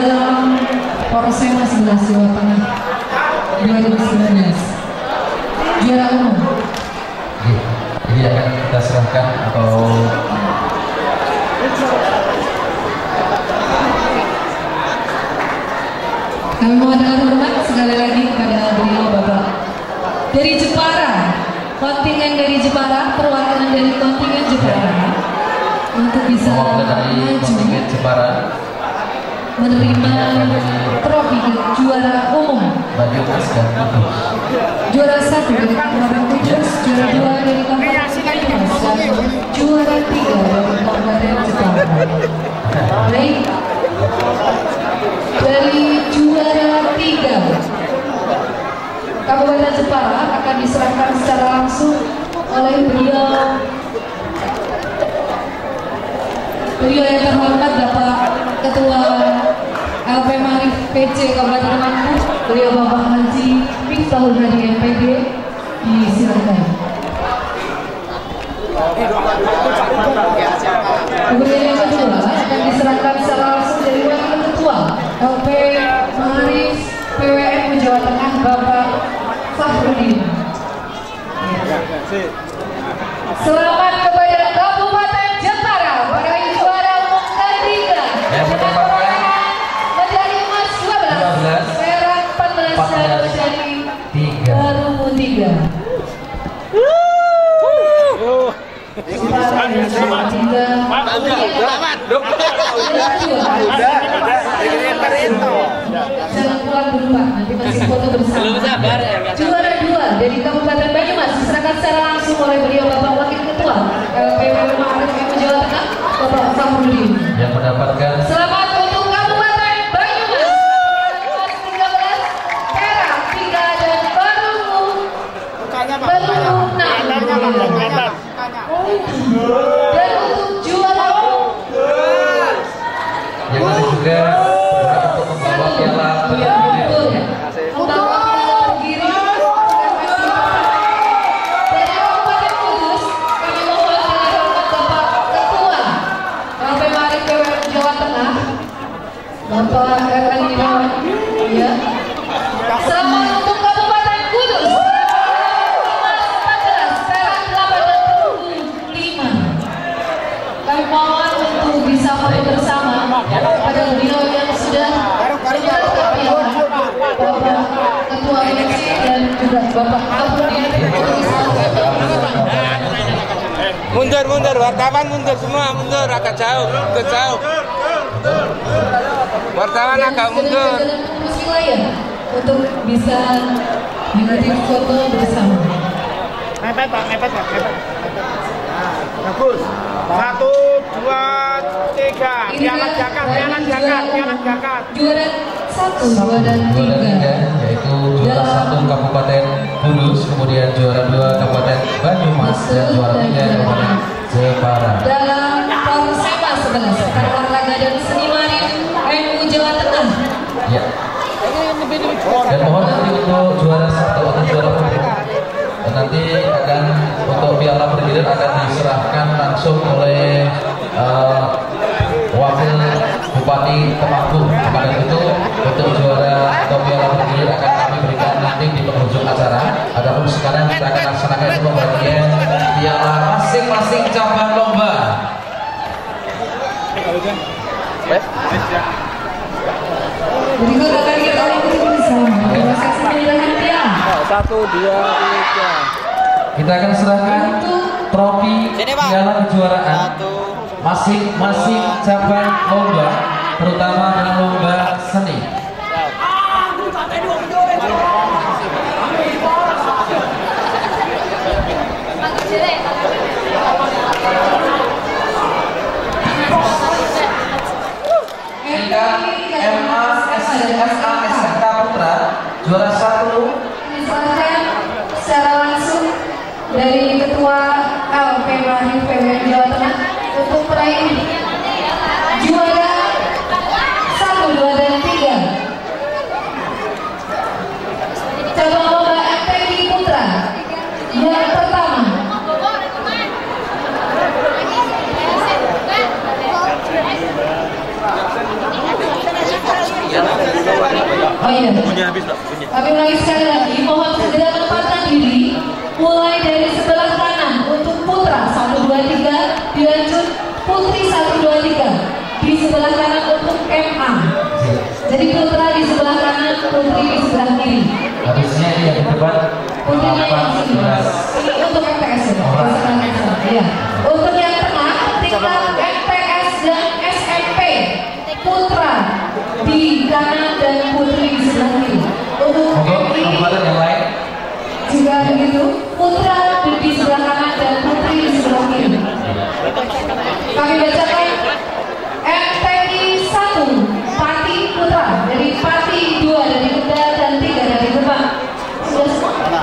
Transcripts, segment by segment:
dalam Porsema 11 Jawa Tengah 2019 juara umum. Jadi akan kita serahkan atau kami mohon hormat sekali lagi kepada beliau Bapak dari Jepara, kontingen dari Jepara, perwakilan dari kontingen Jepara untuk bisa dari kontingen Jepara menerima trofi juara umum. Baju Mas dan Kudus. Juara 1 dari Kabupaten Kudus, juara 2 dari Kabupaten Banyumas, dan juara 3 dari Kabupaten Jepara. Baik, dari juara 3 Kabupaten Jepara akan diserahkan secara langsung oleh beliau yang terhormat Bapak Ketua LP Marif PC Kabupaten Lampung, beliau Bapak Haji Miftahul Hadi MPD, disilakan. Kemudian yang kedua akan diserahkan secara langsung dari Wakil Ketua LP Marif PWM Jawa Tengah Bapak Fahrudin. Selamat kepada Kabupaten Jepara pada juara umum ketiga dengan perolehan medali emas 12, perak 14 dan medali perunggu 3. Jangan pulang dulu Pak, nanti masih foto bersama. Juara 2 dari Kabupaten Banyumas diserahkan secara langsung oleh beliau Bapak Wakil Ketua LPWM Marif Jawa Tengah Bapak Fahrudin. Yang mendapatkan selamat untuk Kabupaten Banyumas 13, perak 3 dan perunggu 6. Dan untuk juara yang lain juga untuk membawa piala Bapak ya. Selamat untuk Kabupaten Kudus. Emas 14, perak 8 dan perunggu 5. Kami mohon untuk bisa foto bersama pada beliau yang sudah menyerahkan piala, Bapak Ketua MC dan juga Bapak Fahrudin. Mundur, wartawan mundur semua, mundur agak jauh, wartawan agak mundur. Untuk bisa menjadi foto bersama. Mepet Pak. Bagus. 1, 2, 3. Piala Jakat. Juara 1, 2 dan 3 yaitu juara 1 Kabupaten Kudus, kemudian juara 2 Kabupaten Banyumas, dan juara 3 Kabupaten Jepara. Dalam Porsema 11 olahraga dan seni Marif NU Jawa Tengah. Ya. Dan mohon nanti untuk juara 1 atau juara umum, nanti akan untuk piala bergilir akan diserahkan langsung oleh Wakil Bupati Temanggung. Maka itu untuk juara atau piala bergilir akan kami berikan nanti di penghujung acara. Adapun sekarang kita akan laksanakan pembagian piala masing-masing cabang lomba. Berikut akan kita ikuti bersama proses pemilihan piala. 1, 2, 3. Kita akan serahkan trofi piala kejuaraan masing-masing cabang lomba, terutama dalam lomba seni. MA SMK Putra juara 1 diserahkan secara langsung dari Ketua LP Marif PWM Jawa Tengah untuk peraih juara 1, 2 dan 3 cabang lomba MTQ Putra. Yang pertama Kami sekali lagi mohon segera menempatkan diri, mulai dari sebelah kanan untuk putra 1, 2, 3, dilanjut putri 1, 2, 3. Di sebelah kanan untuk MA. Jadi putra di sebelah kanan, putri di sebelah kiri. Harusnya ini yang di depan. Putrinya yang di sini. Ini untuk MTS ya. Untuk yang tengah, tingkat MTS dan SMP. Putra di kanan dan putri di sebelah kiri. Untuk kabupaten yang lain juga begitu. Putra di sebelah kanan dan putri di sebelah kiri. Kami bacakan MTI 1 Pati Putra dari Pati, 2 dari Kendal dan 3 dari Demak. Sudah semua?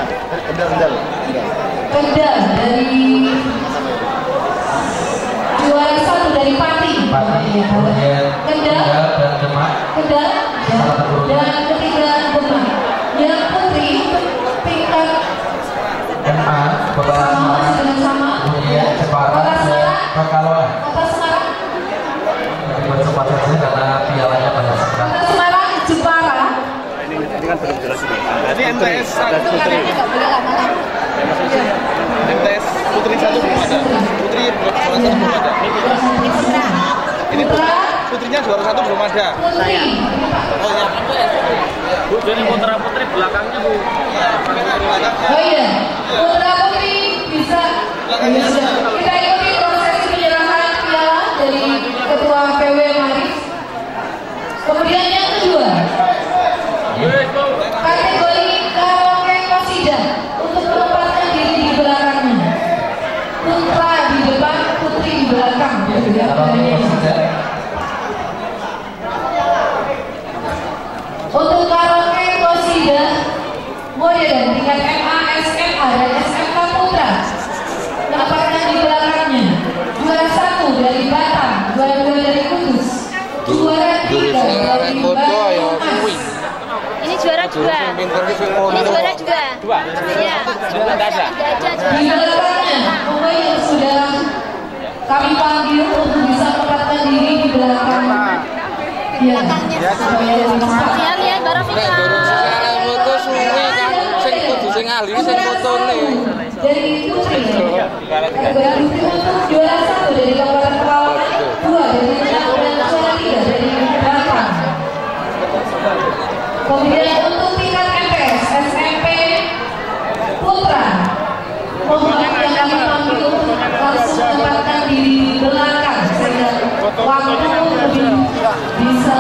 Kendal dari juara 1 dari Pati. kemudian Kendal dan Demak, dan ketiga Demak. Yang putri tingkat MA Kota Semarang, kemudian Jepara dan Pekalongan. Kota Semarang. Cepat saja karena pialanya banyak sekali. Kota Semarang, Jepara. Ini kan belum jelas ini. Jadi MTS putri. MTS putri 1 belum ada. Putri belum ada. Ini putrinya juara 1 belum ada. Putri. Oh ya. Bu, jadi putra putri belakangnya Bu. Oh iya, putra putri bisa. Kita ikuti prosesi penyerahan piala dari Ketua PW Maris. Kemudian yang kedua, kategori karaoke qasidah untuk menempatkan diri di belakangnya. Putra di depan, putri di belakang. Untuk karaoke qasidah modern tingkat MA, SMA dan SMK Putra menempatkan di belakangnya. Juara 1 dari Batam, juara 2 dari Kudus, juara 3 dari Banyumas. Ini juara 2. Ini juara 2. Iya. Di belakangnya, pemain yang sudah kami panggil untuk bisa menempatkan diri di belakang. Iya, supaya lebih cepat. Lihat barang Nek durung sekarang foto suwi kan sing kudu sing ahli sing fotone. Dari putri, kategori putri untuk juara 1 dari Kabupaten Pekalongan, 2 dari Demak dan juara 3 dari Batam. Kemudian untuk tingkat MTS, SMP Putra, mohon yang kami panggil untuk langsung menempatkan diri di belakang sehingga waktu lebih bisa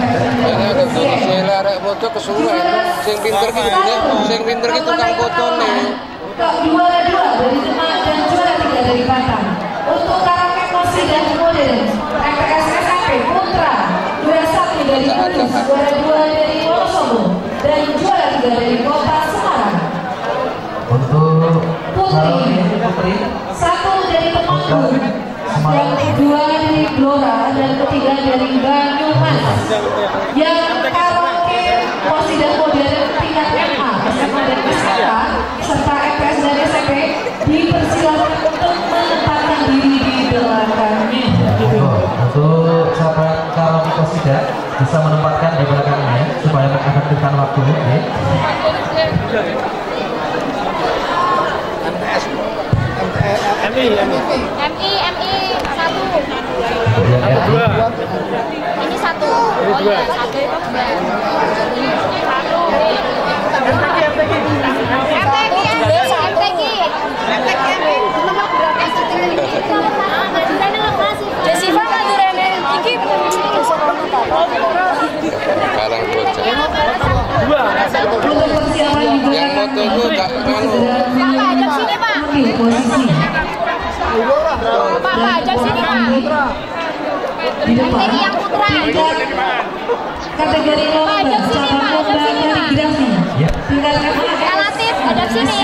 Arek foto kesuwen sing pinter ki sing pinter ki tukang fotone. Juara 2 dari Demak dan juara 3 dari Batam. Untuk karaoke qasidah modern MTS SMP Putra, juara 1 dari Kudus, juara 2 dari Wonosobo dan juara 3 dari Kota Semarang. Untuk Putri 1 dari Temanggung, yang 2 dari Blora dan ketiga dari Banyumas. Yang karaoke qasidah modern tingkat MA, SMA dan SMK serta MTS dan SMP dipersilakan untuk menempatkan diri di belakangnya. Untuk sahabat karaoke qasidah bisa menempatkan di belakangnya supaya mengefektifkan waktu. MI 1. Ini 1. Oh iya, 1. Jessica Madurene iki Sekarang bocah. Untuk persiapan di Yang foto itu gak nganu. Pak, ajak sini Pak. posisi Pak, ajak sini Pak. di depan. Ini yang putra. Kategori lomba cabang lomba kaligrafi tingkat Relatif, ajak sini.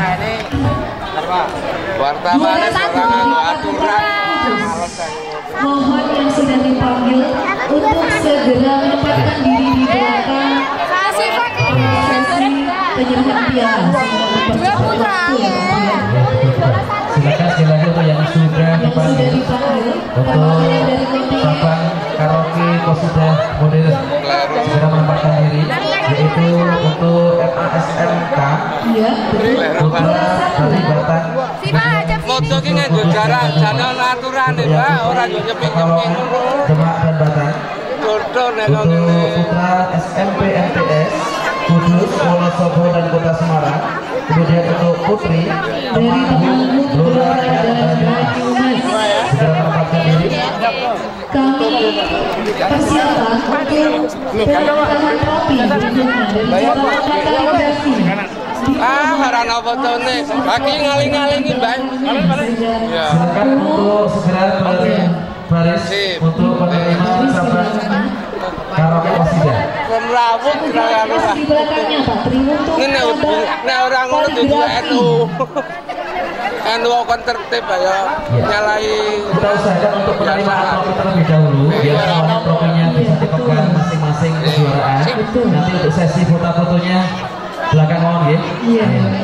Wartawan orang aturan. mohon yang sudah dipanggil untuk segera menempatkan diri di belakang Kasih Pak. prosesi penyerahan piala. Dua putra. silakan sekali lagi untuk yang sudah dipanggil untuk cabang karaoke Kosudah model segera menempatkan diri, yaitu untuk MASMK Putra Kalibatan Moto ki nganggo jarak jalan aturan nih Pak, ora yo nyepik-nyepik. Demak dan Batang Dodo nek untuk Putra SMP MTS Kudus, Wonosobo dan Kota Semarang. Kemudian untuk Putri Temanggung, Blora dan Banyumas segera menempatkan diri. Kami persilakan untuk penyerahan trofi berikutnya dari cabang kaligrafi. ora napa tone. Lagi ngaling-ngalingi, Mbak. Ya. Silakan untuk segera baris untuk menerima cabang karaoke Kosudah. Kon rawuh kira-kira. Di belakangnya Pak Tri untuk Nek ora ngono dudu NU. NU kon tertib ya nyalai. Kita usahakan untuk menerima trofi terlebih dahulu biar semua trofinya bisa dipegang masing-masing kejuaraan. Nanti untuk sesi foto-fotonya belakang mohon ya. Iya.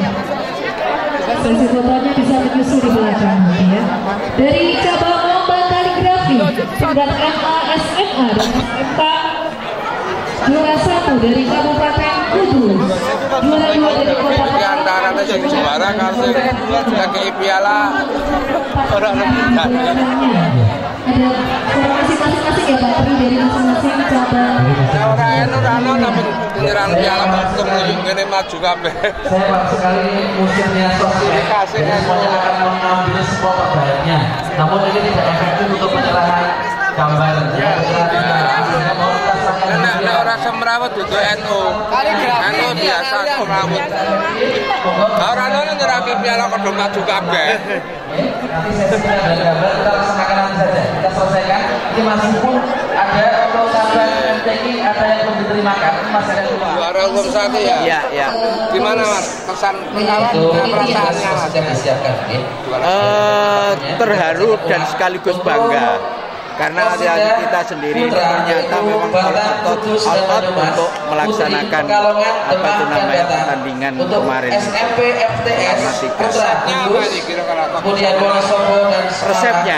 Sesi fotonya bisa menyusul di belakang ya. Dari cabang lomba kaligrafi dan MASMA dan SMK juara 1 dari Kabupaten Kudus, juara 2 dari Kota Di antara sing juara kalau kakek piala ora rebutan. Ada formasi masing-masing ya Pak Tri dari masing-masing cabang. Ora eno ora ono namun penyerahan piala kemudian ngene maju kabeh. Saya Pak sekali musimnya sosial semuanya akan mengambil semua terbaiknya. Namun ini tidak efektif untuk penyerahan gambar. Nek ora semrawut dudu NU. NU biasa semrawut. Ora ono nyerake piala kudu maju kabeh. Nanti sesinya ada gambar kita laksanakan nanti saja. Kita selesaikan. Ini masih pun ada untuk cabang MTQ ada yang belum diterimakan. Ini masih ada Juara umum 1 ya? Iya, iya. Gimana Mas? Kesan perasaannya Mas? disiapkan. Terharu dan sekaligus bangga karena adik-adik kita sendiri ternyata memang otot untuk melaksanakan turnamen pertandingan kemarin. SMP FTS Resepnya apa ini kira-kira? Kemudian Wonosobo dan Resepnya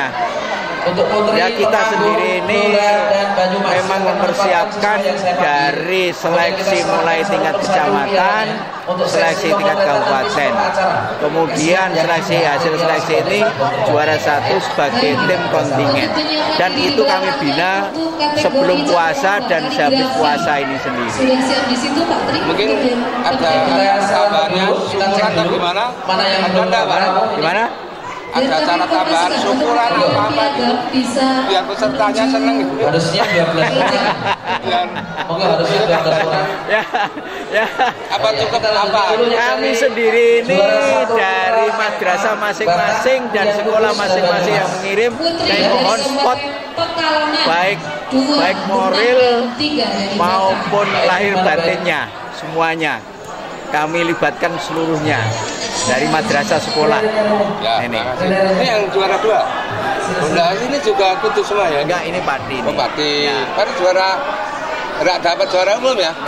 ya kita sendiri ini memang mempersiapkan dari seleksi mulai tingkat kecamatan, seleksi tingkat kabupaten, kemudian hasil seleksi ini juara 1 sebagai tim kontingen, dan itu kami bina sebelum puasa dan sehabis puasa ini sendiri. Sudah siap di situ Pak Tri? Mungkin ada tambahannya syukuran atau gimana? Gimana? Ada cara tambahan syukuran apa bisa biar pesertanya seneng gitu. harusnya 12 mungkin harusnya 12 orang. Ya. Apa cukup apa? Kami sendiri ini dari madrasah masing-masing dan sekolah masing-masing yang mengirim, kami mohon spot baik moral maupun lahir batinnya semuanya kami libatkan seluruhnya dari madrasah sekolah. Ya, ini yang juara 2. Nah, ini juga Kudus semua ya? Enggak, ini Pati. Oh, Pati. Pati juara enggak dapat juara umum ya?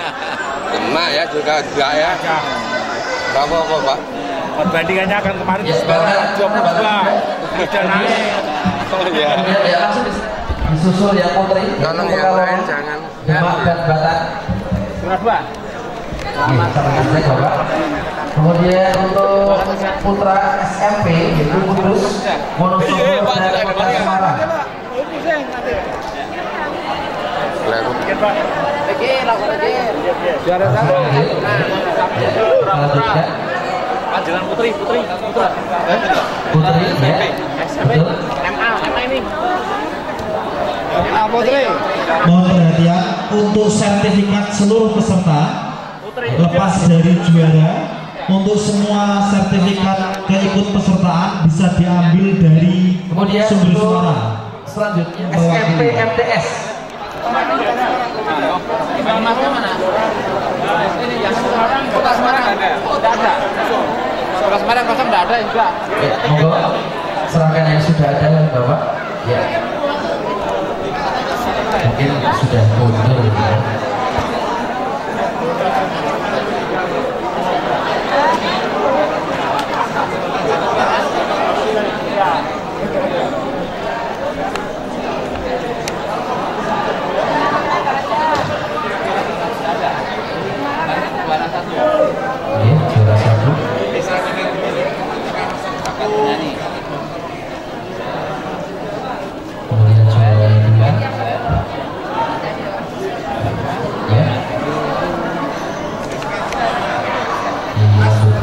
5 ya juga enggak ya? Apa Pak? Perbandingannya akan kemarin juara 22. Tidak naik. Oh iya. Ya langsung disusul yang Putri. Tolong yang lain jangan. Demak dan Batang. Juara 2. Kemudian untuk Putra SMP yaitu Kudus, Wonosobo dan Kota Semarang. Juara 1. Lanjutkan. Jangan Putri. Putri ya. Betul. MA ini. Putri. Mohon perhatian untuk sertifikat seluruh peserta lepas dari juara. Untuk semua sertifikat keikut pesertaan bisa diambil dari Kemudian sumber untuk suara. selanjutnya SMP MTS. Kota Semarang ada? Tidak ada. Kota Semarang kosong tidak ada juga. Ya, monggo serahkan yang sudah ada Bapak. Ya. Mungkin sudah mundur ya.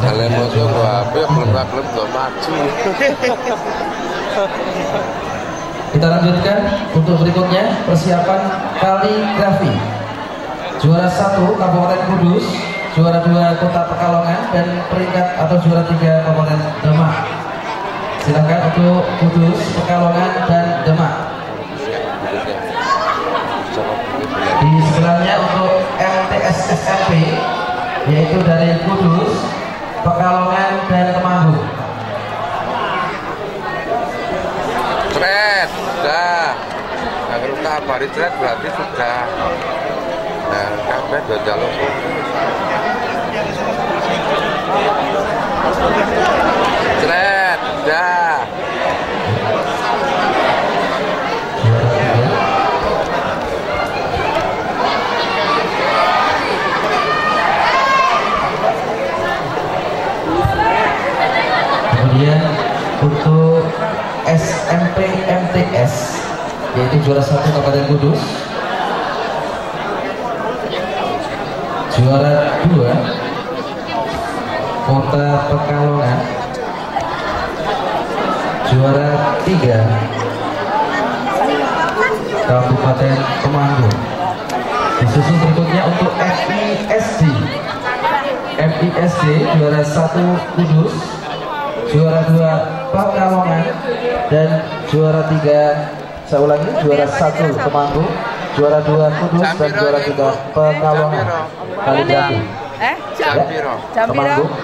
Kalian mau coba apa? Belum gak maju. Kita lanjutkan untuk berikutnya persiapan kaligrafi. Juara 1 Kabupaten Kudus, juara 2 Kota Pekalongan, dan peringkat atau juara 3 Kabupaten Demak. Silakan untuk Kudus, Pekalongan, dan Demak. Di sebelahnya untuk MTS SMP, yaitu dari Kudus, Pekalongan, dan Temanggung. Thread, sudah. Agar kita kabari thread berarti sudah. Nah, kabeh do jaluk. Thread, sudah. Kemudian untuk SMP MTS, yaitu juara 1 Kabupaten Kudus, juara 2 Kota Pekalongan, juara 3 Kabupaten Temanggung. Disusul berikutnya untuk FISD juara 1 Kudus, juara 2 Pekalongan, dan juara 3, saya ulangi, juara 1 Temanggung, juara 2 Kudus, dan juara 3 Pekalongan. Kaligrafi. Temanggung.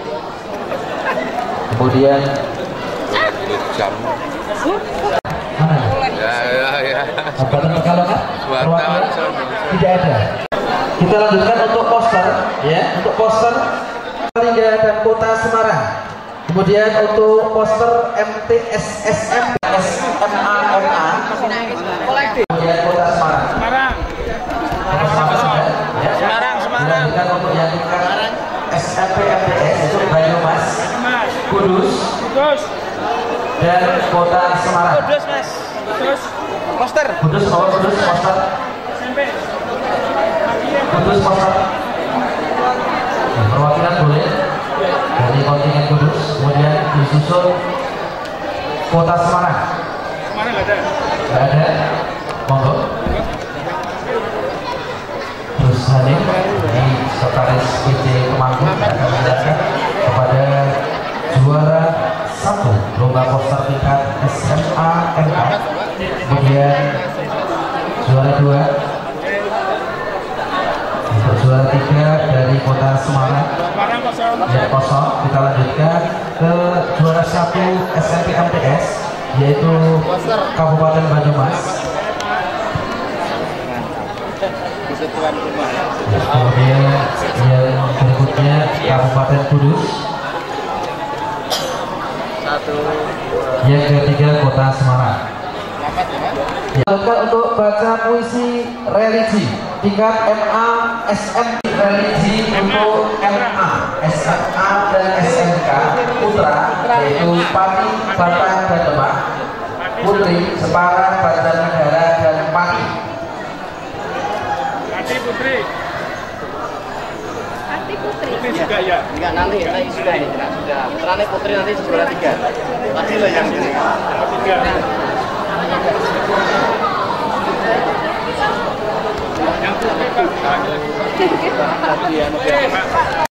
Kemudian Jam. mana? Ya. Kabupaten Pekalongan? Wartawan. Tidak ada. Kita lanjutkan untuk poster, ya, untuk poster Lingga dan Kota Semarang. Kemudian untuk poster MTS SMP SMA MA, kemudian Kota Semarang. Semarang. Kita untuk yang tingkat SMP MTS itu Banyumas, Kudus, dan Kota Semarang. Poster. Kudus poster. Kudus poster. Perwakilan boleh dari kontingen Kudus, kemudian disusul Kota Semarang. Nggak ada. Monggo. Terus hadir di Sekretaris PC Temanggung akan menjelaskan kepada juara 1 lomba poster tingkat SMA MA, kemudian juara 2 untuk juara 3 dari Kota Semarang ya kosong. Kita lanjutkan ke juara 1 SMP MTS, yaitu Kabupaten Banyumas. Kemudian yang berikutnya Kabupaten Kudus, yang ketiga Kota Semarang. Untuk baca puisi religi tingkat MA SMP religi untuk MA, SMA, dan SMK Putra, yaitu Pati, Batang, dan Demak, Putri, Semarang, Banjarnegara, dan Pati. Putri. Putri juga ya? Enggak, nanti sudah ini. Sudah. Putri nanti juara 3. Tadi lah yang ini. Yang Putri Pak.